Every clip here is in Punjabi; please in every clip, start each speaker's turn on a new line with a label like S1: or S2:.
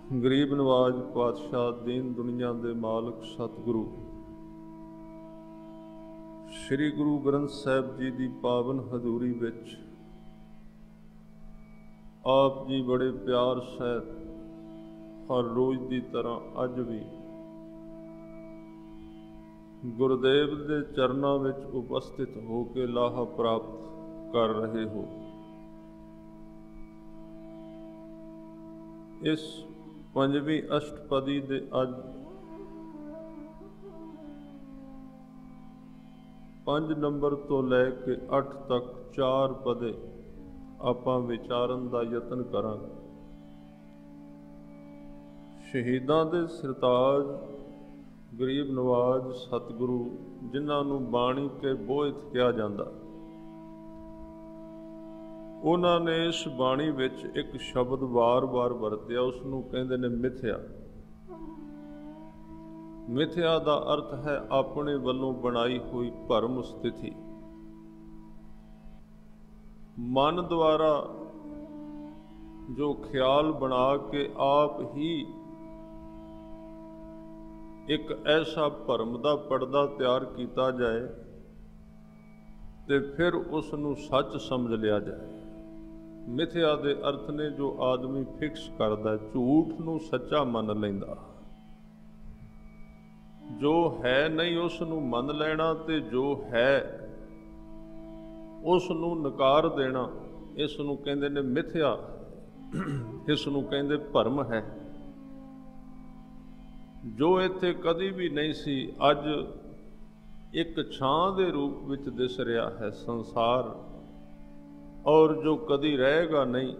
S1: ਗਰੀਬ ਨਵਾਜ ਪਾਤਸ਼ਾਹ ਦੀਨ ਦੁਨੀਆ ਦੇ ਮਾਲਕ ਸਤਿਗੁਰੂ ਸ੍ਰੀ ਗੁਰੂ ਗ੍ਰੰਥ ਸਾਹਿਬ ਜੀ ਦੀ ਪਾਵਨ ਹਜ਼ੂਰੀ ਵਿੱਚ ਆਪ ਜੀ ਬੜੇ ਪਿਆਰ ਸਹਿਤ ਹਰ ਰੋਜ਼ ਦੀ ਤਰ੍ਹਾਂ ਅੱਜ ਵੀ ਗੁਰਦੇਵ ਦੇ ਚਰਨਾਂ ਵਿੱਚ ਉਪਸਥਿਤ ਹੋ ਕੇ ਲਾਹਾ ਪ੍ਰਾਪਤ ਕਰ ਰਹੇ ਹੋ। ਇਸ ਪੰਜਵੀਂ ਅਸ਼ਟਪਦੀ ਦੇ ਅੱਜ 5 ਨੰਬਰ ਤੋਂ ਲੈ ਕੇ 8 ਤੱਕ 4 ਪਦੇ ਆਪਾਂ ਵਿਚਾਰਨ ਦਾ ਯਤਨ ਕਰਾਂਗੇ। ਸ਼ਹੀਦਾਂ ਦੇ ਸਰਤਾਜ ਗਰੀਬ ਨਵਾਜ ਸਤਿਗੁਰੂ ਜਿਨ੍ਹਾਂ ਨੂੰ ਬਾਣੀ ਕੇ ਬੋਹਿਤ ਕਿਹਾ ਜਾਂਦਾ, ਉਹਨਾਂ ਨੇ ਇਸ ਬਾਣੀ ਵਿੱਚ ਇੱਕ ਸ਼ਬਦ ਵਾਰ-ਵਾਰ ਵਰਤਿਆ, ਉਸ ਨੂੰ ਕਹਿੰਦੇ ਨੇ ਮਿਥਿਆ। ਮਿਥਿਆ ਦਾ ਅਰਥ ਹੈ ਆਪਣੇ ਵੱਲੋਂ ਬਣਾਈ ਹੋਈ ਭਰਮ ਸਥਿਤੀ। ਮਨ ਦੁਆਰਾ ਜੋ ਖਿਆਲ ਬਣਾ ਕੇ ਆਪ ਹੀ ਇੱਕ ਐਸਾ ਭਰਮ ਦਾ ਪਰਦਾ ਤਿਆਰ ਕੀਤਾ ਜਾਏ ਤੇ ਫਿਰ ਉਸ ਨੂੰ ਸੱਚ ਸਮਝ ਲਿਆ ਜਾਏ। ਮਿਥਿਆ ਦੇ ਅਰਥ ਨੇ ਜੋ ਆਦਮੀ ਫਿਕਸ ਕਰਦਾ, ਝੂਠ ਨੂੰ ਸੱਚਾ ਮੰਨ ਲੈਂਦਾ, ਜੋ ਹੈ ਨਹੀਂ ਉਸ ਨੂੰ ਮੰਨ ਲੈਣਾ ਤੇ ਜੋ ਹੈ ਉਸ ਨੂੰ ਨਕਾਰ ਦੇਣਾ, ਇਸ ਨੂੰ ਕਹਿੰਦੇ ਨੇ ਮਿਥਿਆ। ਇਸ ਨੂੰ ਕਹਿੰਦੇ ਭਰਮ ਹੈ। ਜੋ ਇੱਥੇ ਕਦੀ ਵੀ ਨਹੀਂ ਸੀ, ਅੱਜ ਇੱਕ ਛਾਂ ਦੇ ਰੂਪ ਵਿੱਚ ਦਿਸ ਰਿਹਾ ਹੈ ਸੰਸਾਰ, ਔਰ ਜੋ ਕਦੀ ਰਹੇਗਾ ਨਹੀਂ,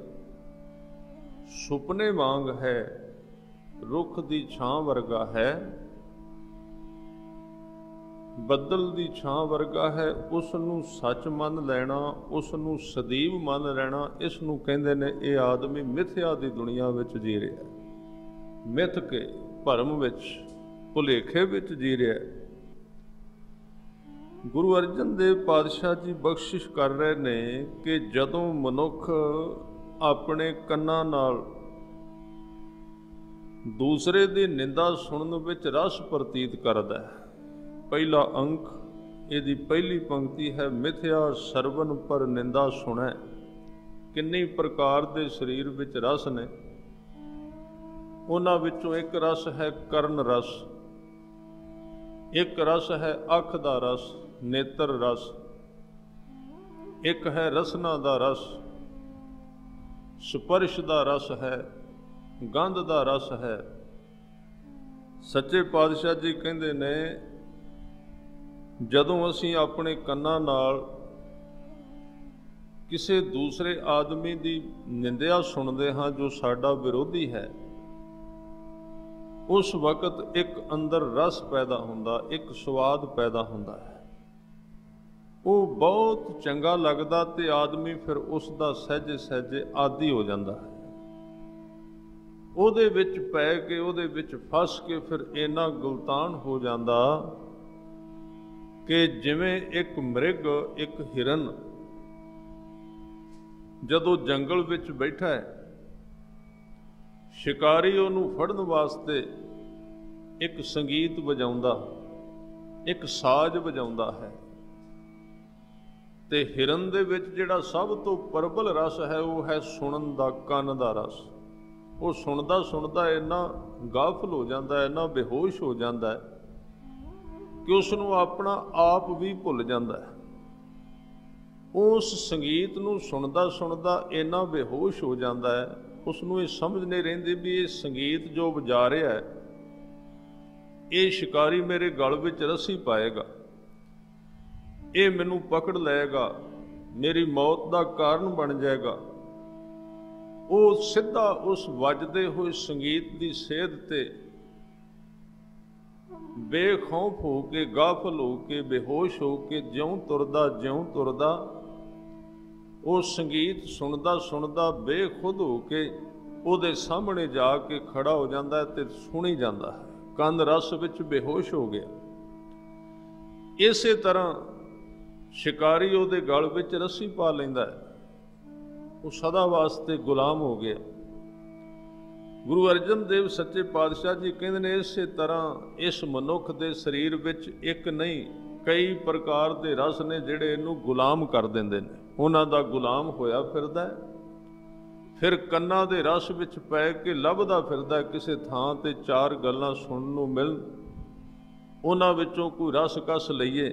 S1: ਸੁਪਨੇ ਵਾਂਗ ਹੈ, ਰੁੱਖ ਦੀ ਛਾਂ ਵਰਗਾ ਹੈ, ਬੱਦਲ ਦੀ ਛਾਂ ਵਰਗਾ ਹੈ। ਉਸ ਨੂੰ ਸੱਚ ਮੰਨ ਲੈਣਾ, ਉਸ ਨੂੰ ਸਦੀਵ ਮੰਨ ਲੈਣਾ, ਇਸ ਨੂੰ ਕਹਿੰਦੇ ਨੇ ਇਹ ਆਦਮੀ ਮਿਥਿਆ ਦੀ ਦੁਨੀਆ ਵਿੱਚ ਜੀ ਰਿਹਾ, ਮਿੱਥ ਕੇ ਭਰਮ ਵਿੱਚ ਭੁਲੇਖੇ ਵਿੱਚ ਜੀ ਰਿਹਾ। ਗੁਰੂ ਅਰਜਨ ਦੇਵ ਪਾਤਸ਼ਾਹ ਜੀ ਬਖਸ਼ਿਸ਼ ਕਰ ਰਹੇ ਨੇ ਕਿ ਜਦੋਂ ਮਨੁੱਖ ਆਪਣੇ ਕੰਨਾਂ ਨਾਲ ਦੂਸਰੇ ਦੀ ਨਿੰਦਾ ਸੁਣਨ ਵਿੱਚ ਰਸ ਪ੍ਰਤੀਤ ਕਰਦਾ ਹੈ, ਪਹਿਲਾ ਅੰਕ ਇਹਦੀ ਪਹਿਲੀ ਪੰਕਤੀ ਹੈ, ਮਿਥਿਆ ਸਰਵਨ ਪਰ ਨਿੰਦਾ ਸੁਣੈ। ਕਿੰਨੀ ਪ੍ਰਕਾਰ ਦੇ ਸਰੀਰ ਵਿੱਚ ਰਸ ਨੇ, ਉਹਨਾਂ ਵਿੱਚੋਂ ਇੱਕ ਰਸ ਹੈ ਕਰਨ ਰਸ, ਇੱਕ ਰਸ ਹੈ ਅੱਖ ਦਾ ਰਸ, ਨੇਤਰ ਰਸ, ਇੱਕ ਹੈ ਰਸਨਾ ਦਾ ਰਸ, ਸਪਰਸ਼ ਦਾ ਰਸ ਹੈ, ਗੰਧ ਦਾ ਰਸ ਹੈ। ਸੱਚੇ ਪਾਤਸ਼ਾਹ ਜੀ ਕਹਿੰਦੇ ਨੇ ਜਦੋਂ ਅਸੀਂ ਆਪਣੇ ਕੰਨਾਂ ਨਾਲ ਕਿਸੇ ਦੂਸਰੇ ਆਦਮੀ ਦੀ ਨਿੰਦਿਆ ਸੁਣਦੇ ਹਾਂ ਜੋ ਸਾਡਾ ਵਿਰੋਧੀ ਹੈ, ਉਸ ਵਕਤ ਇੱਕ ਅੰਦਰ ਰਸ ਪੈਦਾ ਹੁੰਦਾ, ਇੱਕ ਸਵਾਦ ਪੈਦਾ ਹੁੰਦਾ ਹੈ। ਉਹ ਬਹੁਤ ਚੰਗਾ ਲੱਗਦਾ ਤੇ ਆਦਮੀ ਫਿਰ ਉਸ ਦਾ ਸਹਿਜੇ ਸਹਿਜੇ ਆਦੀ ਹੋ ਜਾਂਦਾ ਹੈ। ਉਹਦੇ ਵਿੱਚ ਪੈ ਕੇ, ਉਹਦੇ ਵਿੱਚ ਫਸ ਕੇ ਫਿਰ ਇੰਨਾ ਗੁਲਤਾਨ ਹੋ ਜਾਂਦਾ ਕਿ ਜਿਵੇਂ ਇੱਕ ਮ੍ਰਿਗ, ਇੱਕ ਹਿਰਨ ਜਦੋਂ ਜੰਗਲ ਵਿੱਚ ਬੈਠਾ ਹੈ, ਸ਼ਿਕਾਰੀ ਉਹਨੂੰ ਫੜਨ ਵਾਸਤੇ ਇੱਕ ਸੰਗੀਤ ਵਜਾਉਂਦਾ, ਇੱਕ ਸਾਜ਼ ਵਜਾਉਂਦਾ ਹੈ, ਤੇ ਹਿਰਨ ਦੇ ਵਿੱਚ ਜਿਹੜਾ ਸਭ ਤੋਂ ਪ੍ਰਬਲ ਰਸ ਹੈ ਉਹ ਹੈ ਸੁਣਨ ਦਾ, ਕੰਨ ਦਾ ਰਸ। ਉਹ ਸੁਣਦਾ ਸੁਣਦਾ ਇੰਨਾ ਗਾਫਲ ਹੋ ਜਾਂਦਾ, ਇੰਨਾ ਬੇਹੋਸ਼ ਹੋ ਜਾਂਦਾ ਹੈ ਕਿ ਉਸ ਨੂੰ ਆਪਣਾ ਆਪ ਵੀ ਭੁੱਲ ਜਾਂਦਾ ਹੈ। ਉਸ ਸੰਗੀਤ ਨੂੰ ਸੁਣਦਾ ਸੁਣਦਾ ਇੰਨਾ ਬੇਹੋਸ਼ ਹੋ ਜਾਂਦਾ ਹੈ, ਉਸ ਨੂੰ ਇਹ ਸਮਝ ਨਹੀਂ ਰਹਿੰਦੀ ਵੀ ਇਹ ਸੰਗੀਤ ਜੋ ਵਜਾ ਰਿਹਾ ਹੈ, ਇਹ ਸ਼ਿਕਾਰੀ ਮੇਰੇ ਗਲ ਵਿੱਚ ਰੱਸੀ ਪਾਏਗਾ, ਇਹ ਮੈਨੂੰ ਪਕੜ ਲਏਗਾ, ਮੇਰੀ ਮੌਤ ਦਾ ਕਾਰਨ ਬਣ ਜਾਏਗਾ। ਉਹ ਸਿੱਧਾ ਉਸ ਵੱਜਦੇ ਹੋਏ ਸੰਗੀਤ ਦੀ ਸੇਧ ਤੇ ਬੇਖੌਫ ਹੋ ਕੇ, ਗਾਫਲ ਹੋ ਕੇ, ਬੇਹੋਸ਼ ਹੋ ਕੇ ਜਿਉਂ ਤੁਰਦਾ ਉਹ ਸੰਗੀਤ ਸੁਣਦਾ ਸੁਣਦਾ ਬੇਖੁਦ ਹੋ ਕੇ ਉਹਦੇ ਸਾਹਮਣੇ ਜਾ ਕੇ ਖੜਾ ਹੋ ਜਾਂਦਾ ਤੇ ਸੁਣੀ ਜਾਂਦਾ ਹੈ, ਕੰਨ ਰਸ ਵਿੱਚ ਬੇਹੋਸ਼ ਹੋ ਗਿਆ। ਇਸੇ ਤਰ੍ਹਾਂ ਸ਼ਿਕਾਰੀ ਉਹਦੇ ਗਲ ਵਿੱਚ ਰੱਸੀ ਪਾ ਲੈਂਦਾ ਹੈ, ਉਹ ਸਦਾ ਵਾਸਤੇ ਗੁਲਾਮ ਹੋ ਗਿਆ। ਗੁਰੂ ਅਰਜਨ ਦੇਵ ਸੱਚੇ ਪਾਤਸ਼ਾਹ ਜੀ ਕਹਿੰਦੇ ਨੇ ਇਸੇ ਤਰ੍ਹਾਂ ਇਸ ਮਨੁੱਖ ਦੇ ਸਰੀਰ ਵਿੱਚ ਇੱਕ ਨਹੀਂ ਕਈ ਪ੍ਰਕਾਰ ਦੇ ਰਸ ਨੇ ਜਿਹੜੇ ਇਹਨੂੰ ਗੁਲਾਮ ਕਰ ਦਿੰਦੇ ਨੇ, ਉਹਨਾਂ ਦਾ ਗੁਲਾਮ ਹੋਇਆ ਫਿਰਦਾ ਹੈ। ਫਿਰ ਕੰਨਾਂ ਦੇ ਰਸ ਵਿੱਚ ਪੈ ਕੇ ਲੱਭਦਾ ਫਿਰਦਾ ਕਿਸੇ ਥਾਂ ਤੇ ਚਾਰ ਗੱਲਾਂ ਸੁਣਨ ਨੂੰ ਮਿਲਣ, ਉਹਨਾਂ ਵਿੱਚੋਂ ਕੋਈ ਰਸ ਕਸ ਲਈਏ।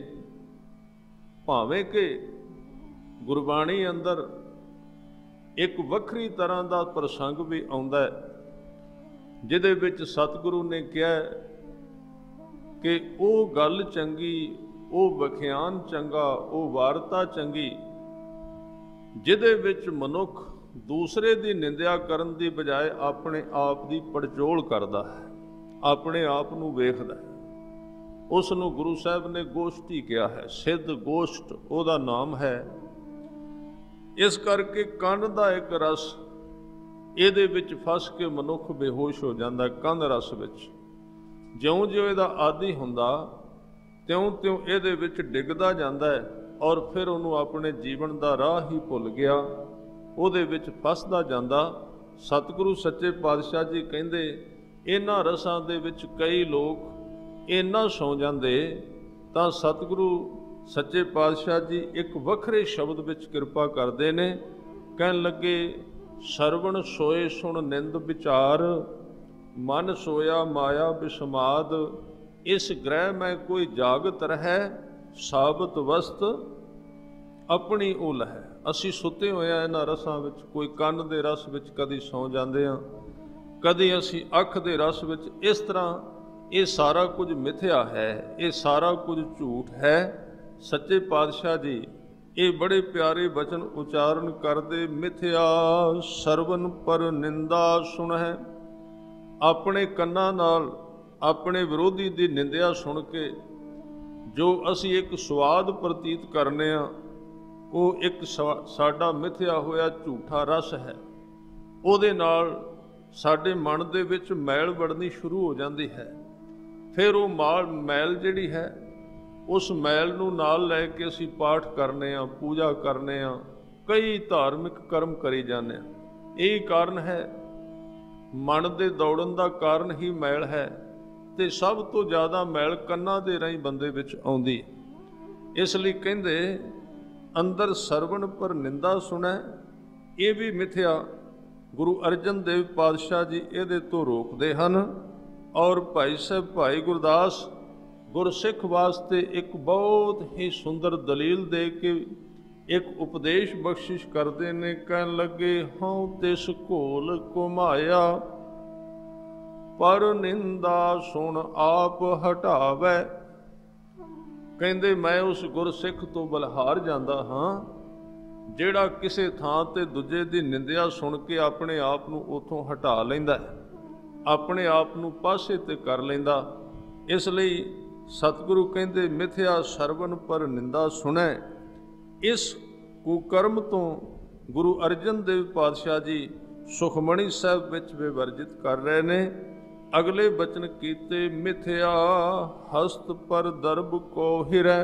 S1: ਭਾਵੇਂ ਕਿ ਗੁਰਬਾਣੀ ਅੰਦਰ ਇੱਕ ਵੱਖਰੀ ਤਰ੍ਹਾਂ ਦਾ ਪ੍ਰਸੰਗ ਵੀ ਆਉਂਦਾ ਹੈ, ਜਿਹਦੇ ਵਿੱਚ ਸਤਿਗੁਰੂ ਨੇ ਕਿਹਾ ਕਿ ਉਹ ਗੱਲ ਚੰਗੀ, ਉਹ ਵਿਖਿਆਨ ਚੰਗਾ, ਉਹ ਵਾਰਤਾ ਚੰਗੀ ਜਿਹਦੇ ਵਿੱਚ ਮਨੁੱਖ ਦੂਸਰੇ ਦੀ ਨਿੰਦਿਆ ਕਰਨ ਦੀ ਬਜਾਏ ਆਪਣੇ ਆਪ ਦੀ ਪੜਚੋਲ ਕਰਦਾ ਹੈ, ਆਪਣੇ ਆਪ ਨੂੰ ਵੇਖਦਾ ਹੈ। ਉਸ ਨੂੰ ਗੁਰੂ ਸਾਹਿਬ ਨੇ ਗੋਸ਼ਟੀ ਕਿਹਾ ਹੈ, ਸਿੱਧ ਗੋਸ਼ਟ ਉਹਦਾ ਨਾਮ ਹੈ। ਇਸ ਕਰਕੇ ਕੰਨ ਦਾ ਇੱਕ ਰਸ ਇਹਦੇ ਵਿੱਚ ਫਸ ਕੇ ਮਨੁੱਖ ਬੇਹੋਸ਼ ਹੋ ਜਾਂਦਾ। ਕੰਨ ਰਸ ਵਿੱਚ ਜਿਉਂ-ਜਿਉਂ ਇਹਦਾ ਆਦੀ ਹੁੰਦਾ ਤਿਉਂ-ਤਿਉਂ ਇਹਦੇ ਵਿੱਚ ਡਿੱਗਦਾ ਜਾਂਦਾ ਹੈ, ਔਰ ਫਿਰ ਉਹਨੂੰ ਆਪਣੇ ਜੀਵਨ ਦਾ ਰਾਹ ਹੀ ਭੁੱਲ ਗਿਆ, ਉਹਦੇ ਵਿੱਚ ਫਸਦਾ ਜਾਂਦਾ। ਸਤਿਗੁਰੂ ਸੱਚੇ ਪਾਤਸ਼ਾਹ ਜੀ ਕਹਿੰਦੇ ਇਹਨਾਂ ਰਸਾਂ ਦੇ ਵਿੱਚ ਕਈ ਲੋਕ ਇੰਨਾ ਸੌਂ ਜਾਂਦੇ ਤਾਂ ਸਤਿਗੁਰੂ ਸੱਚੇ ਪਾਤਸ਼ਾਹ ਜੀ ਇੱਕ ਵੱਖਰੇ ਸ਼ਬਦ ਵਿੱਚ ਕਿਰਪਾ ਕਰਦੇ ਨੇ, ਕਹਿਣ ਲੱਗੇ ਸਰਵਣ ਸੋਏ ਸੁਣ ਨਿੰਦ ਵਿਚਾਰ, ਮਨ ਸੋਇਆ ਮਾਇਆ ਬਿਸਮਾਦ, ਇਸ ਗ੍ਰਹਿ ਮੈਂ ਕੋਈ ਜਾਗਤ ਰਹਿ, ਸਾਬਤ ਵਸਤ ਆਪਣੀ ਉਲ ਹੈ। ਅਸੀਂ ਸੁੱਤੇ ਹੋਏ ਹਾਂ ਇਹਨਾਂ ਰਸਾਂ ਵਿੱਚ, ਕੋਈ ਕੰਨ ਦੇ ਰਸ ਵਿੱਚ ਕਦੀ ਸੌਂ ਜਾਂਦੇ ਹਾਂ, ਕਦੀ ਅਸੀਂ ਅੱਖ ਦੇ ਰਸ ਵਿੱਚ। ਇਸ ਤਰ੍ਹਾਂ ਇਹ ਸਾਰਾ ਕੁਝ ਮਿਥਿਆ ਹੈ, ਇਹ ਸਾਰਾ ਕੁਝ ਝੂਠ ਹੈ। ਸੱਚੇ ਪਾਤਸ਼ਾਹ ਜੀ ਇਹ ਬੜੇ ਪਿਆਰੇ ਬਚਨ ਉਚਾਰਨ ਕਰਦੇ, ਮਿਥਿਆ ਸਰਵਨ ਪਰ ਨਿੰਦਾ ਸੁਣਹਿ। ਆਪਣੇ ਕੰਨਾਂ ਨਾਲ ਆਪਣੇ ਵਿਰੋਧੀ ਦੀ ਨਿੰਦਿਆ ਸੁਣ ਕੇ ਜੋ ਅਸੀਂ ਇੱਕ ਸਵਾਦ ਪ੍ਰਤੀਤ ਕਰਨੇ ਆ, ਉਹ ਇੱਕ ਸਾਡਾ ਮਿਥਿਆ ਹੋਇਆ ਝੂਠਾ ਰਸ ਹੈ। ਉਹਦੇ ਨਾਲ ਸਾਡੇ ਮਨ ਦੇ ਵਿੱਚ ਮੈਲ ਵੜਨੀ ਸ਼ੁਰੂ ਹੋ ਜਾਂਦੀ ਹੈ। ਫਿਰ ਉਹ ਮੈਲ ਜਿਹੜੀ ਹੈ, ਉਸ ਮੈਲ ਨੂੰ ਨਾਲ ਲੈ ਕੇ ਅਸੀਂ ਪਾਠ ਕਰਨੇ ਆ, ਪੂਜਾ ਕਰਨੇ ਆ, ਕਈ ਧਾਰਮਿਕ ਕਰਮ ਕਰੀ ਜਾਂਦੇ ਆ। ਇਹ ਕਾਰਨ ਹੈ, ਮਨ ਦੇ ਦੌੜਨ ਦਾ ਕਾਰਨ ਹੀ ਮੈਲ ਹੈ, ਤੇ ਸਭ ਤੋਂ ਜ਼ਿਆਦਾ ਮੈਲ ਕੰਨਾਂ ਦੇ ਰਾਹੀਂ ਬੰਦੇ ਵਿੱਚ ਆਉਂਦੀ। ਇਸ ਲਈ ਕਹਿੰਦੇ ਅੰਦਰ ਸਰਵਣ ਪਰ ਨਿੰਦਾ ਸੁਣੈ, ਇਹ ਵੀ ਮਿਥਿਆ। ਗੁਰੂ ਅਰਜਨ ਦੇਵ ਪਾਤਸ਼ਾਹ ਜੀ ਇਹਦੇ ਤੋਂ ਰੋਕਦੇ ਹਨ। ਔਰ ਭਾਈ ਸਾਹਿਬ ਭਾਈ ਗੁਰਦਾਸ ਗੁਰਸਿੱਖ ਵਾਸਤੇ ਇੱਕ ਬਹੁਤ ਹੀ ਸੁੰਦਰ ਦਲੀਲ ਦੇ ਕੇ ਇੱਕ ਉਪਦੇਸ਼ ਬਖਸ਼ਿਸ਼ ਕਰਦੇ ਨੇ, ਕਹਿਣ ਲੱਗੇ ਹਉ ਤਿਸ ਘੋਲ ਘੁਮਾਇਆ, ਪਰ ਨਿੰਦਾ ਸੁਣ ਆਪ ਹਟਾਵੈ। ਕਹਿੰਦੇ ਮੈਂ ਉਸ ਗੁਰਸਿੱਖ ਤੋਂ ਬਲਹਾਰ ਜਾਂਦਾ ਹਾਂ ਜਿਹੜਾ ਕਿਸੇ ਥਾਂ ਤੇ ਦੂਜੇ ਦੀ ਨਿੰਦਿਆ ਸੁਣ ਕੇ ਆਪਣੇ ਆਪ ਨੂੰ ਉੱਥੋਂ ਹਟਾ ਲੈਂਦਾ, ਆਪਣੇ ਆਪ ਨੂੰ ਪਾਸੇ ਤੇ ਕਰ ਲੈਂਦਾ। ਇਸ ਲਈ ਸਤਿਗੁਰੂ ਕਹਿੰਦੇ ਮਿਥਿਆ ਸਰਵਨ ਪਰ ਨਿੰਦਾ ਸੁਣੈ। ਇਸ ਕੁਕਰਮ ਤੋਂ ਗੁਰੂ ਅਰਜਨ ਦੇਵ ਪਾਤਸ਼ਾਹ ਜੀ ਸੁਖਮਣੀ ਸਾਹਿਬ ਵਿੱਚ ਵਿਵਰਜਿਤ ਕਰ ਰਹੇ ਨੇ। ਅਗਲੇ ਬਚਨ ਕੀਤੇ ਮਿਥਿਆ ਹਸਤ ਪਰ ਦਰਬ ਕੋ ਹਿਰੈ।